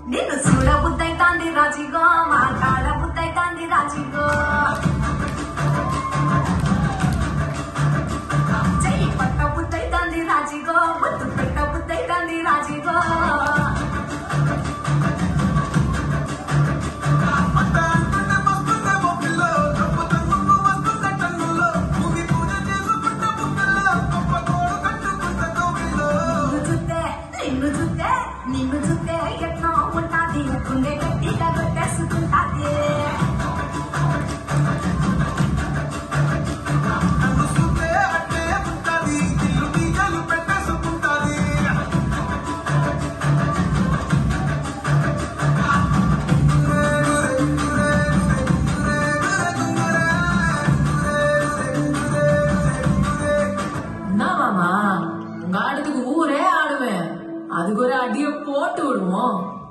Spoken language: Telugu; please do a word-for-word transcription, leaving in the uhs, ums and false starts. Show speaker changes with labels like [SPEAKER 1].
[SPEAKER 1] నిన్ను చూడ బుద్ధైతాంది రాజీగో మాట్లాడ బుద్ధైతాంది రాజీగో చెయ్యి పట్ట బుద్ధైతాంది రాజీగో ముద్దు పెట్ట బుద్ధైతాంది రాజీగో నిన్ను చూస్తే నిన్ను చూస్తే ఎట్లా ఉంటాది గుండె గట్టిగా కొట్టేసుకుంటాది నన్ను చూస్తే అట్టే ఉంటాది ఇల్లు బీజాలు పెట్టేసుకుంటాది
[SPEAKER 2] ना मामा गाड़ी ஊரே ஆடுவேன் அதுக்கு ஒரு அடிய போட்டு விடுவோம்.